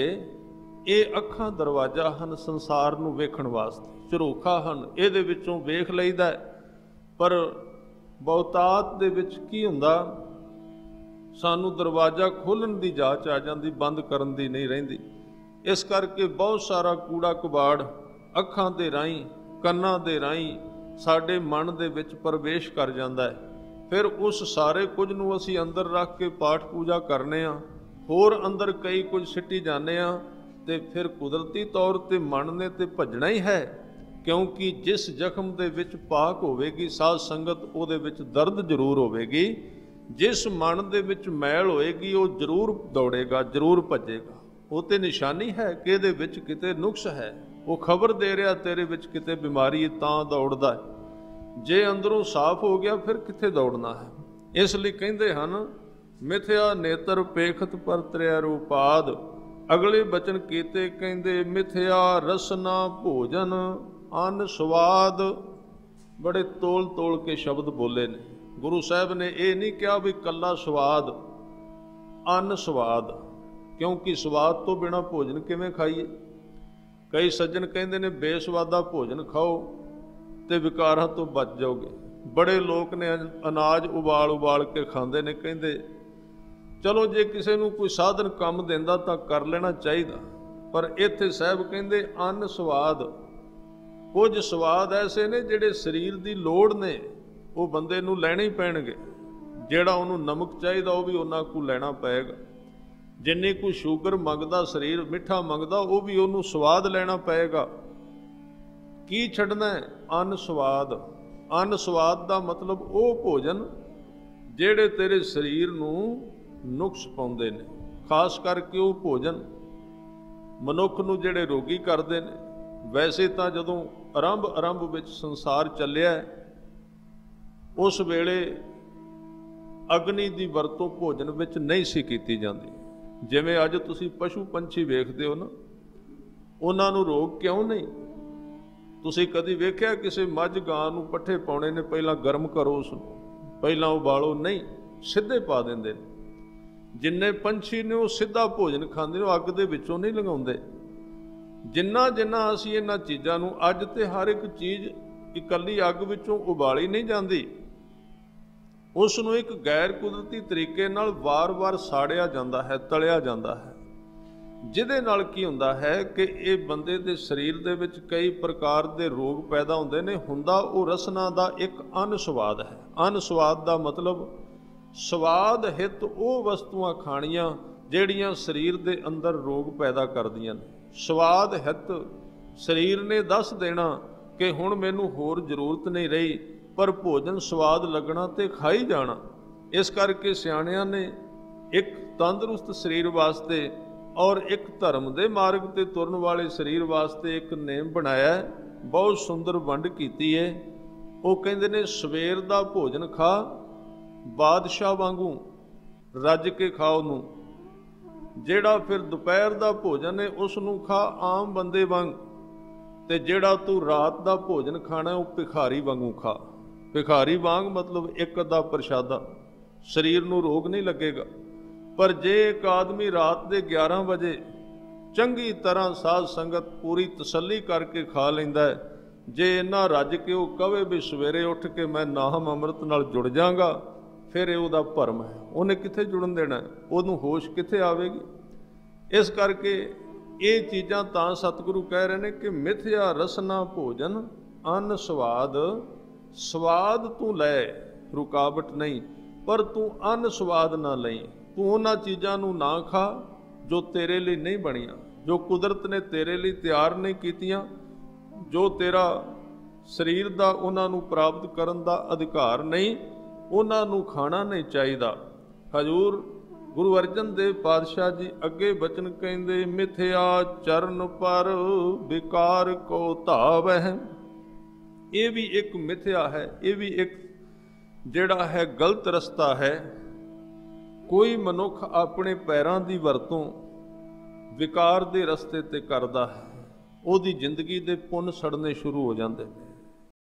S1: ਇਹ ਅੱਖਾਂ ਦਰਵਾਜ਼ਾ ਹਨ ਸੰਸਾਰ ਨੂੰ ਵੇਖਣ ਵਾਸਤੇ, ਝਰੋਖਾ ਹਨ, ਇਹਦੇ ਵਿੱਚੋਂ ਵੇਖ ਲਈਦਾ। ਪਰ ਬਹੁਤਾਤ ਦੇ ਵਿੱਚ ਕੀ ਹੁੰਦਾ, ਸਾਨੂੰ ਦਰਵਾਜ਼ਾ ਖੋਲ੍ਹਣ ਦੀ ਜਾਚ ਆ ਜਾਂਦੀ, ਬੰਦ ਕਰਨ ਦੀ ਨਹੀਂ ਰਹਿੰਦੀ। ਇਸ ਕਰਕੇ ਬਹੁਤ ਸਾਰਾ ਕੂੜਾ ਕਬਾੜ ਅੱਖਾਂ ਦੇ ਰਾਹੀਂ, ਕੰਨਾਂ ਦੇ ਰਾਹੀਂ ਸਾਡੇ ਮਨ ਦੇ ਵਿੱਚ ਪ੍ਰਵੇਸ਼ ਕਰ ਜਾਂਦਾ ਹੈ। ਫਿਰ ਉਸ ਸਾਰੇ ਕੁਝ ਨੂੰ ਅਸੀਂ ਅੰਦਰ ਰੱਖ ਕੇ ਪਾਠ ਪੂਜਾ ਕਰਨੇ ਆ, ਹੋਰ ਅੰਦਰ ਕਈ ਕੁਝ ਸਿੱਟੀ ਜਾਂਦੇ ਆ, ਤੇ ਫਿਰ ਕੁਦਰਤੀ ਤੌਰ ਤੇ ਮਨ ਨੇ ਤੇ ਭੱਜਣਾ ਹੀ ਹੈ। ਕਿਉਂਕਿ ਜਿਸ ਜ਼ਖਮ ਦੇ ਵਿੱਚ ਪਾਕ ਹੋਵੇਗੀ ਸਾਧ ਸੰਗਤ, ਉਹਦੇ ਵਿੱਚ ਦਰਦ ਜ਼ਰੂਰ ਹੋਵੇਗੀ। ਜਿਸ ਮਨ ਦੇ ਵਿੱਚ ਮੈਲ ਹੋਏਗੀ ਉਹ ਜ਼ਰੂਰ ਦੌੜੇਗਾ, ਜ਼ਰੂਰ ਭੱਜੇਗਾ। ਉਹ ਤੇ ਨਿਸ਼ਾਨੀ ਹੈ ਕਿ ਇਹਦੇ ਵਿੱਚ ਕਿਤੇ ਨੁਕਸ ਹੈ। ਉਹ ਖਬਰ ਦੇ ਰਿਹਾ ਤੇਰੇ ਵਿੱਚ ਕਿਤੇ ਬਿਮਾਰੀ ਹੈ, ਤਾਂ ਦੌੜਦਾ ਹੈ। ਜੇ ਅੰਦਰੋਂ ਸਾਫ਼ ਹੋ ਗਿਆ ਫਿਰ ਕਿੱਥੇ ਦੌੜਨਾ ਹੈ। ਇਸ ਲਈ ਕਹਿੰਦੇ ਹਨ, ਮਿਥਿਆ ਨੇਤਰ ਪੇਖਤ ਪਰਤਰਿਆ ਰੂਪਾਦ। ਅਗਲੇ ਬਚਨ ਕੀਤੇ, ਕਹਿੰਦੇ ਮਿਥਿਆ ਰਸਨਾ ਭੋਜਨ ਅੰਨ ਸਵਾਦ। ਬੜੇ ਤੋਲ ਤੋਲ ਕੇ ਸ਼ਬਦ ਬੋਲੇ ਨੇ ਗੁਰੂ ਸਾਹਿਬ ਨੇ। ਇਹ ਨਹੀਂ ਕਿਹਾ ਵੀ ਕੱਲਾ ਸਵਾਦ, ਅੰਨ ਸਵਾਦ, ਕਿਉਂਕਿ ਸਵਾਦ ਤੋਂ ਬਿਨਾਂ ਭੋਜਨ ਕਿਵੇਂ ਖਾਈਏ। ਕਈ ਸੱਜਣ ਕਹਿੰਦੇ ਨੇ ਬੇਸਵਾਦਾ ਭੋਜਨ ਖਾਓ ਤੇ ਵਿਕਾਰਾਂ ਤੋਂ ਬਚ ਜਾਓਗੇ। ਬੜੇ ਲੋਕ ਨੇ ਅਨਾਜ ਉਬਾਲ ਉਬਾਲ ਕੇ ਖਾਂਦੇ ਨੇ, ਕਹਿੰਦੇ ਚਲੋ ਜੇ ਕਿਸੇ ਨੂੰ ਕੋਈ ਸਾਧਨ ਕੰਮ ਦਿੰਦਾ ਤਾਂ ਕਰ ਲੈਣਾ ਚਾਹੀਦਾ। ਪਰ ਇੱਥੇ ਸਾਹਿਬ ਕਹਿੰਦੇ ਅੰਨ ਸਵਾਦ। ਕੁਝ ਸਵਾਦ ਐਸੇ ਨੇ ਜਿਹੜੇ ਸਰੀਰ ਦੀ ਲੋੜ ਨੇ, ਉਹ ਬੰਦੇ ਨੂੰ ਲੈਣੇ ਹੀ ਪੈਣਗੇ। ਜਿਹੜਾ ਉਹਨੂੰ ਨਮਕ ਚਾਹੀਦਾ ਉਹ ਵੀ ਉਹਨਾਂ ਕੁ ਲੈਣਾ ਪਏਗਾ। ਜਿੰਨੀ ਕੋਈ ਸ਼ੂਗਰ ਮੰਗਦਾ ਸਰੀਰ, ਮਿੱਠਾ ਮੰਗਦਾ, ਉਹ ਵੀ ਉਹਨੂੰ ਸਵਾਦ ਲੈਣਾ ਪਏਗਾ। ਕੀ ਛੱਡਣਾ ਹੈ? ਅੰਨ ਸਵਾਦ। ਅੰਨ ਸਵਾਦ ਦਾ ਮਤਲਬ ਉਹ ਭੋਜਨ ਜਿਹੜੇ ਤੇਰੇ ਸਰੀਰ ਨੂੰ ਨੁਕਸ ਪਾਉਂਦੇ ਨੇ। ਖਾਸ ਕਰਕੇ ਉਹ ਭੋਜਨ ਮਨੁੱਖ ਨੂੰ ਜਿਹੜੇ ਰੋਗੀ ਕਰਦੇ ਨੇ। ਵੈਸੇ ਤਾਂ ਜਦੋਂ ਆਰੰਭ ਵਿੱਚ ਸੰਸਾਰ ਚੱਲਿਆ, ਉਸ ਵੇਲੇ ਅਗਨੀ ਦੀ ਵਰਤੋਂ ਭੋਜਨ ਵਿੱਚ ਨਹੀਂ ਸੀ ਕੀਤੀ ਜਾਂਦੀ। ਜਿਵੇਂ ਅੱਜ ਤੁਸੀਂ ਪਸ਼ੂ ਪੰਛੀ ਵੇਖਦੇ ਹੋ ਨਾ, ਉਹਨਾਂ ਨੂੰ ਰੋਗ ਕਿਉਂ ਨਹੀਂ? ਤੁਸੀਂ ਕਦੀ ਵੇਖਿਆ ਕਿਸੇ ਮੱਝ ਗਾਂ ਨੂੰ ਪੱਠੇ ਪਾਉਣੇ ਨੇ, ਪਹਿਲਾਂ ਗਰਮ ਕਰੋ ਉਸ ਨੂੰ, ਪਹਿਲਾਂ ਉਬਾਲੋ? ਨਹੀਂ, ਸਿੱਧੇ ਪਾ ਦਿੰਦੇ ਨੇ। ਜਿੰਨੇ ਪੰਛੀ ਨੇ ਉਹ ਸਿੱਧਾ ਭੋਜਨ ਖਾਂਦੇ ਨੇ, ਉਹ ਅੱਗ ਦੇ ਵਿੱਚੋਂ ਨਹੀਂ ਲੰਘਾਉਂਦੇ। ਜਿੰਨਾ ਜਿੰਨਾ ਅਸੀਂ ਇਹਨਾਂ ਚੀਜ਼ਾਂ ਨੂੰ, ਅੱਜ ਤੇ ਹਰ ਇੱਕ ਚੀਜ਼ ਇਕੱਲੀ ਅੱਗ ਵਿੱਚੋਂ ਉਬਾਲੀ ਨਹੀਂ ਜਾਂਦੀ, ਉਸ ਨੂੰ ਇੱਕ ਗੈਰ ਕੁਦਰਤੀ ਤਰੀਕੇ ਨਾਲ ਵਾਰ-ਵਾਰ ਸਾੜਿਆ ਜਾਂਦਾ ਹੈ, ਤਲਿਆ ਜਾਂਦਾ ਹੈ, ਜਿਹਦੇ ਨਾਲ ਕੀ ਹੁੰਦਾ ਹੈ ਕਿ ਇਹ ਬੰਦੇ ਦੇ ਸਰੀਰ ਦੇ ਵਿੱਚ ਕਈ ਪ੍ਰਕਾਰ ਦੇ ਰੋਗ ਪੈਦਾ ਹੁੰਦੇ ਨੇ। ਹੁੰਦਾ ਉਹ ਰਸਨਾ ਦਾ ਇੱਕ ਅਨਸਵਾਦ ਹੈ। ਅਨਸਵਾਦ ਦਾ ਮਤਲਬ ਸਵਾਦ ਹਿੱਤ ਉਹ ਵਸਤੂਆਂ ਖਾਣੀਆਂ ਜਿਹੜੀਆਂ ਸਰੀਰ ਦੇ ਅੰਦਰ ਰੋਗ ਪੈਦਾ ਕਰਦੀਆਂ ਨੇ। ਸਵਾਦ ਹਿੱਤ ਸਰੀਰ ਨੇ ਦੱਸ ਦੇਣਾ ਕਿ ਹੁਣ ਮੈਨੂੰ ਹੋਰ ਜ਼ਰੂਰਤ ਨਹੀਂ ਰਹੀ, ਪਰ ਭੋਜਨ ਸਵਾਦ ਲੱਗਣਾ ਤੇ ਖਾਈ ਜਾਣਾ। ਇਸ ਕਰਕੇ ਸਿਆਣਿਆਂ ਨੇ ਇੱਕ ਤੰਦਰੁਸਤ ਸਰੀਰ ਵਾਸਤੇ ਔਰ ਇੱਕ ਧਰਮ ਦੇ ਮਾਰਗ ਤੇ ਤੁਰਨ ਵਾਲੇ ਸਰੀਰ ਵਾਸਤੇ ਇੱਕ ਨੇਮ ਬਣਾਇਆ, ਬਹੁਤ ਸੁੰਦਰ ਵੰਡ ਕੀਤੀ ਹੈ। ਉਹ ਕਹਿੰਦੇ ਨੇ ਸਵੇਰ ਦਾ ਭੋਜਨ ਖਾ ਬਾਦਸ਼ਾਹ ਵਾਂਗੂ ਰੱਜ ਕੇ ਖਾ ਉਹਨੂੰ, ਜਿਹੜਾ ਫਿਰ ਦੁਪਹਿਰ ਦਾ ਭੋਜਨ ਹੈ ਉਸ ਨੂੰ ਖਾ ਆਮ ਬੰਦੇ ਵਾਂਗ, ਤੇ ਜਿਹੜਾ ਤੂੰ ਰਾਤ ਦਾ ਭੋਜਨ ਖਾਣਾ ਉਹ ਭਿਖਾਰੀ ਵਾਂਗੂ ਖਾ। ਭਿਖਾਰੀ ਵਾਂਗ ਮਤਲਬ ਇੱਕ ਅੱਧਾ ਪ੍ਰਸ਼ਾਦਾ, ਸਰੀਰ ਨੂੰ ਰੋਗ ਨਹੀਂ ਲੱਗੇਗਾ। ਪਰ ਜੇ ਇੱਕ ਆਦਮੀ ਰਾਤ ਦੇ 11 ਵਜੇ ਚੰਗੀ ਤਰ੍ਹਾਂ ਸਾਧ ਸੰਗਤ ਪੂਰੀ ਤਸੱਲੀ ਕਰਕੇ ਖਾ ਲੈਂਦਾ ਹੈ, ਜੇ ਇੰਨਾ ਰੱਜ ਕੇ ਉਹ ਕਵੇ ਵੀ ਸਵੇਰੇ ਉੱਠ ਕੇ ਮੈਂ ਨਾਮ ਅੰਮ੍ਰਿਤ ਨਾਲ ਜੁੜ ਜਾਵਾਂਗਾ, ਫਿਰ ਇਹ ਉਹਦਾ ਭਰਮ ਹੈ। ਉਹਨੇ ਕਿੱਥੇ ਜੁੜਨ ਦੇਣਾ? ਉਹਨੂੰ ਹੋਸ਼ ਕਿੱਥੇ ਆਵੇਗੀ? ਇਸ ਕਰਕੇ ਇਹ ਚੀਜ਼ਾਂ ਤਾਂ ਸਤਿਗੁਰੂ ਕਹਿ ਰਹੇ ਨੇ ਕਿ ਮਿਥਿਆ ਰਸਨਾ ਭੋਜਨ ਅੰਨ ਸਵਾਦ। ਸਵਾਦ ਤੂੰ ਲੈ, ਰੁਕਾਵਟ ਨਹੀਂ, ਪਰ ਤੂੰ ਅੰਨ ਸਵਾਦ ਨਾ ਲਈ। ਤੂੰ ਉਹਨਾਂ ਚੀਜ਼ਾਂ ਨੂੰ ਨਾ ਖਾ ਜੋ ਤੇਰੇ ਲਈ ਨਹੀਂ ਬਣੀਆਂ, ਜੋ ਕੁਦਰਤ ਨੇ ਤੇਰੇ ਲਈ ਤਿਆਰ ਨਹੀਂ ਕੀਤੀਆਂ, ਜੋ ਤੇਰਾ ਸਰੀਰ ਦਾ ਉਹਨਾਂ ਨੂੰ ਪ੍ਰਾਪਤ ਕਰਨ ਦਾ ਅਧਿਕਾਰ ਨਹੀਂ, ਉਹਨਾਂ ਨੂੰ ਖਾਣਾ ਨਹੀਂ ਚਾਹੀਦਾ। ਹਜ਼ੂਰ ਗੁਰੂ ਅਰਜਨ ਦੇਵ ਪਾਤਸ਼ਾਹ ਜੀ ਅੱਗੇ ਬਚਨ ਕਹਿੰਦੇ, ਮਿਥਿਆ ਚਰਨ ਪਰ ਵਿਕਾਰ ਕੋ ਧਾਵਹਿ। ਇਹ ਵੀ ਇੱਕ ਮਿਥਿਆ ਹੈ, ਇਹ ਵੀ ਇੱਕ ਜਿਹੜਾ ਹੈ ਗਲਤ ਰਸਤਾ ਹੈ। ਕੋਈ ਮਨੁੱਖ ਆਪਣੇ ਪੈਰਾਂ ਦੀ ਵਰਤੋਂ ਵਿਕਾਰ ਦੇ ਰਸਤੇ ਤੇ ਕਰਦਾ ਹੈ, ਉਹਦੀ ਜ਼ਿੰਦਗੀ ਦੇ ਪੁੰਨ ਸੜਨੇ ਸ਼ੁਰੂ ਹੋ ਜਾਂਦੇ ਨੇ।